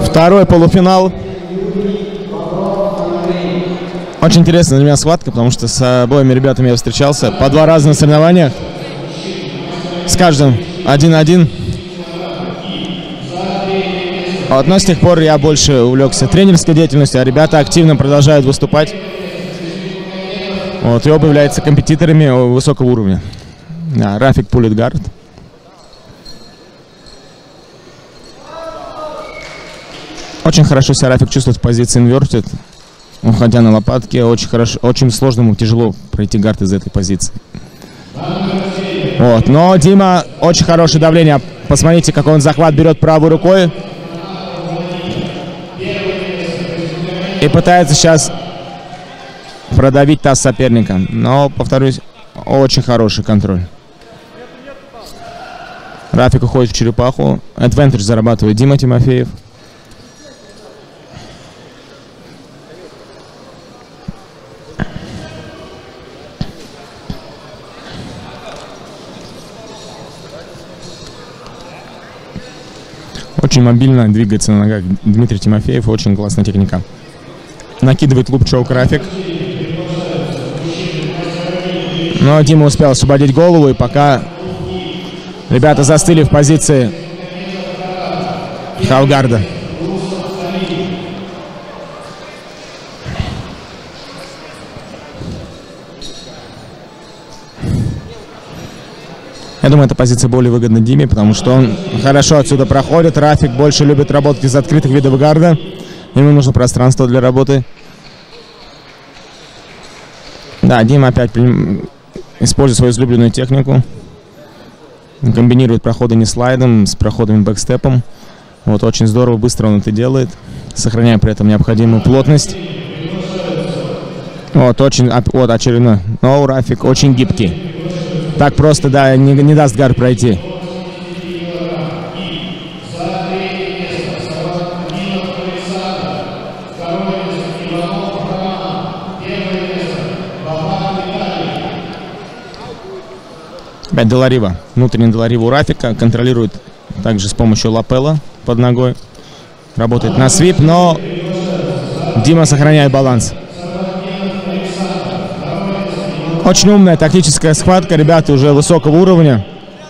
Второй полуфинал. Очень интересная для меня схватка, потому что с обоими ребятами я встречался по 2 раза на соревнованиях. С каждым 1-1. Вот, но с тех пор я больше увлекся тренерской деятельностью, а ребята активно продолжают выступать. Вот, и оба являются компетиторами высокого уровня. Да, Рафик пулит гард. Очень хорошо себя Рафик чувствует в позиции инвертед, уходя на лопатки. Очень хорошо, очень сложно ему, тяжело пройти гард из этой позиции. Вот, но Дима очень хорошее давление. Посмотрите, какой он захват берет правой рукой. И пытается сейчас продавить таз соперника. Но, повторюсь, очень хороший контроль. Рафик уходит в черепаху. Адвентаж зарабатывает Дима Тимофеев. Очень мобильно двигается на ногах Дмитрий Тимофеев. Очень классная техника. Накидывает луп-чоук Рафик. Но Дима успел освободить голову, и пока ребята застыли в позиции халфгарда. Я думаю, эта позиция более выгодна Диме, потому что он хорошо отсюда проходит. Рафик больше любит работать из открытых видов гарда. Ему нужно пространство для работы. Да, Дима опять использует свою излюбленную технику. Комбинирует проходы не слайдом, с проходами бэкстепом. Вот, очень здорово, быстро он это делает, сохраняя при этом необходимую плотность. Вот, очень, вот, очередной. Но Рафик очень гибкий. Так просто, да, не даст гард пройти. Опять Деларива. Внутренний Деларива у Рафика. Контролирует также с помощью лапела под ногой. Работает на свип, но Дима сохраняет баланс. Очень умная тактическая схватка. Ребята уже высокого уровня.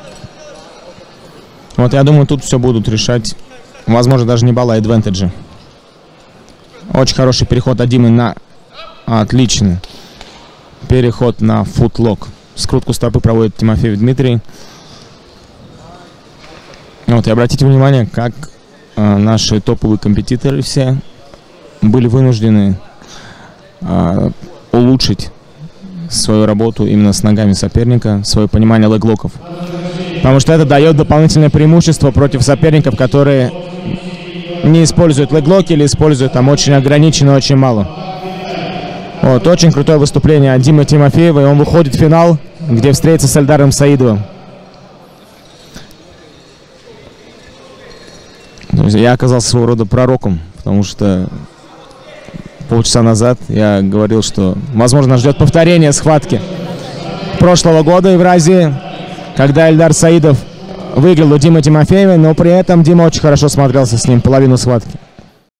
Вот, я думаю, тут все будут решать. Возможно, даже не балла, а адвентеджи. Очень хороший переход от Димы на... Отлично. Переход на футлок. Скрутку стопы проводит Тимофеев Дмитрий. Вот, и обратите внимание, как наши топовые компетиторы все были вынуждены улучшить свою работу именно с ногами соперника, свое понимание леглоков. Потому что это дает дополнительное преимущество против соперников, которые не используют леглоки или используют там очень ограниченно, очень мало. Вот, очень крутое выступление от Димы Тимофеева, и он выходит в финал, где встретится с Эльдаром Саидовым. Я оказался своего рода пророком, потому что полчаса назад я говорил, что, возможно, нас ждет повторение схватки прошлого года Евразии, когда Эльдар Саидов выиграл у Димы Тимофеева, но при этом Дима очень хорошо смотрелся с ним половину схватки.